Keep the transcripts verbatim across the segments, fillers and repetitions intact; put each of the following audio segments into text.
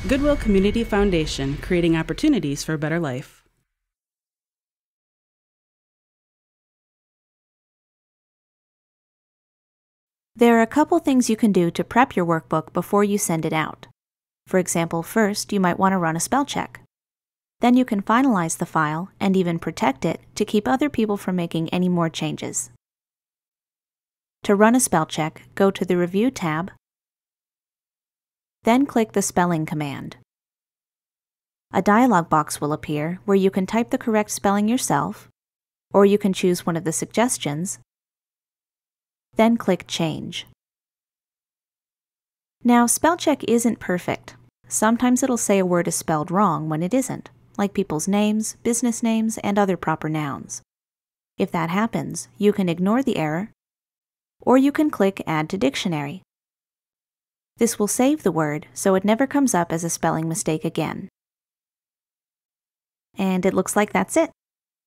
Goodwill Community Foundation, creating opportunities for a better life. There are a couple things you can do to prep your workbook before you send it out. For example, first, you might want to run a spell check. Then you can finalize the file and even protect it to keep other people from making any more changes. To run a spell check, go to the Review tab, then click the spelling command. A dialog box will appear where you can type the correct spelling yourself, or you can choose one of the suggestions, then click Change. Now, Spellcheck isn't perfect. Sometimes it'll say a word is spelled wrong when it isn't, like people's names, business names, and other proper nouns. If that happens, you can ignore the error, or you can click Add to Dictionary. This will save the word so it never comes up as a spelling mistake again. And it looks like that's it.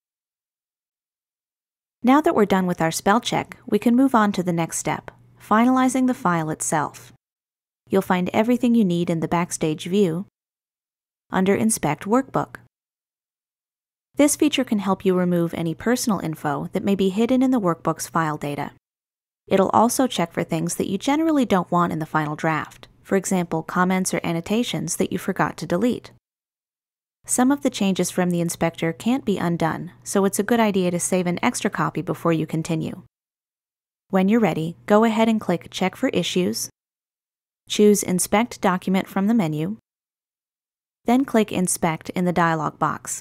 Now that we're done with our spell check, we can move on to the next step, finalizing the file itself. You'll find everything you need in the Backstage view under Inspect Workbook. This feature can help you remove any personal info that may be hidden in the workbook's file data. It'll also check for things that you generally don't want in the final draft, for example, comments or annotations that you forgot to delete. Some of the changes from the inspector can't be undone, so it's a good idea to save an extra copy before you continue. When you're ready, go ahead and click Check for Issues, choose Inspect Document from the menu, then click Inspect in the dialog box.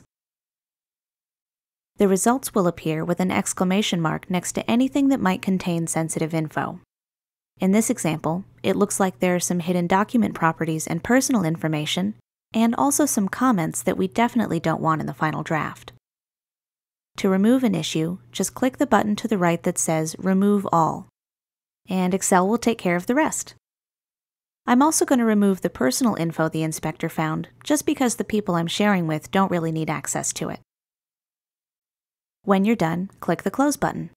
The results will appear with an exclamation mark next to anything that might contain sensitive info. In this example, it looks like there are some hidden document properties and personal information, and also some comments that we definitely don't want in the final draft. To remove an issue, just click the button to the right that says Remove All, and Excel will take care of the rest. I'm also going to remove the personal info the inspector found, just because the people I'm sharing with don't really need access to it. When you're done, click the Close button.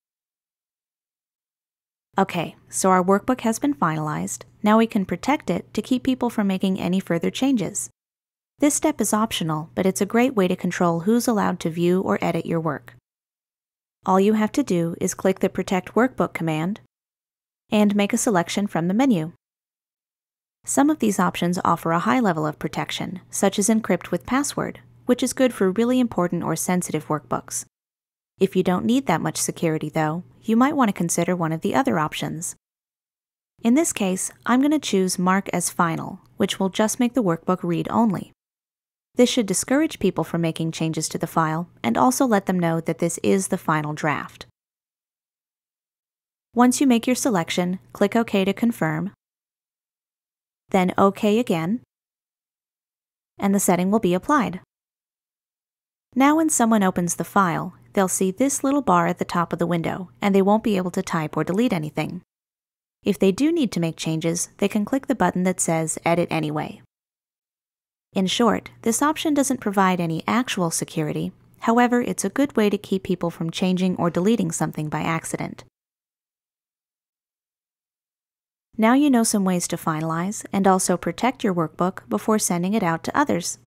Okay, so our workbook has been finalized. Now we can protect it to keep people from making any further changes. This step is optional, but it's a great way to control who's allowed to view or edit your work. All you have to do is click the Protect Workbook command and make a selection from the menu. Some of these options offer a high level of protection, such as Encrypt with Password, which is good for really important or sensitive workbooks. If you don't need that much security, though, you might want to consider one of the other options. In this case, I'm going to choose Mark as Final, which will just make the workbook read only. This should discourage people from making changes to the file and also let them know that this is the final draft. Once you make your selection, click OK to confirm, then OK again, and the setting will be applied. Now when someone opens the file, they'll see this little bar at the top of the window, and they won't be able to type or delete anything. If they do need to make changes, they can click the button that says Edit Anyway. In short, this option doesn't provide any actual security. However, it's a good way to keep people from changing or deleting something by accident. Now you know some ways to finalize and also protect your workbook before sending it out to others.